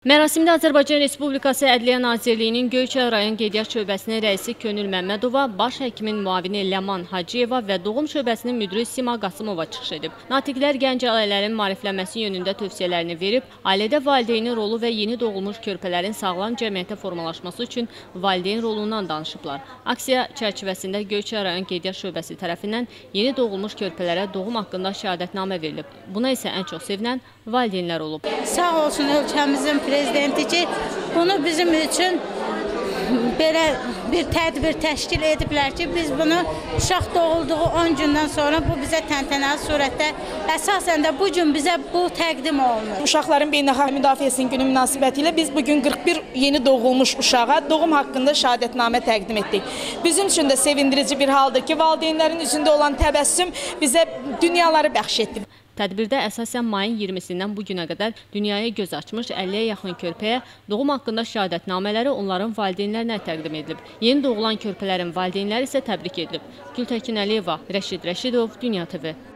Mərasimdə Azərbaycan Respublikası Ədliyyə Nazirliyinin Göyçay rayon qeydiyyat şöbəsinin rəisi Könül Məmmədova, baş həkimin müavini Ləman Hacıyeva və doğum şöbəsinin müdiri Sima Qasımova çıxış edib. Natiqlər gənc ailələrin maariflənməsi yönündə tövsiyələrini verib, ailədə valideynin rolu və yeni doğulmuş körpələrin sağlam cəmiyyətə formalaşması üçün valideyn rolundan danışıblar. Aksiya çərçivəsində Göyçay rayon qeydiyyat şöbəsi tərəfindən yeni doğulmuş körpələrə doğum haqqında şəhadətnamə verilib. Buna isə ən çox sevinən valideynlər olub. Sağ olsun ölkəmizin prezidenti ki, bunu bizim üçün belə bir tədbir təşkil ediblər ki, biz bunu uşaq doğulduğu 10 gündən sonra bu bizə təntənəli surətdə əsasən də bu gün bizə bu təqdim olunur. Uşaqların beynəlxalq müdafiəsinin günü münasibəti ilə biz bugün 41 yeni doğulmuş uşağa doğum haqqında şəhadətnamə təqdim etdik. Bizim üçün də sevindirici bir haldır ki, valideynlərin üzündə olan təbəssüm bizə dünyaları bəxş etdi. Tədbirdə əsasən mayın 20-sindən bu günə qədər dünyaya göz açmış 50-yə yaxın körpəyə doğum haqqında şəhadətnamələri onların valideynlərinə təqdim edilib. Yeni doğulan körpələrin valideynləri isə təbrik edilib. Gültəkin Əliyeva, Rəşid Rəşidov, Dünya TV.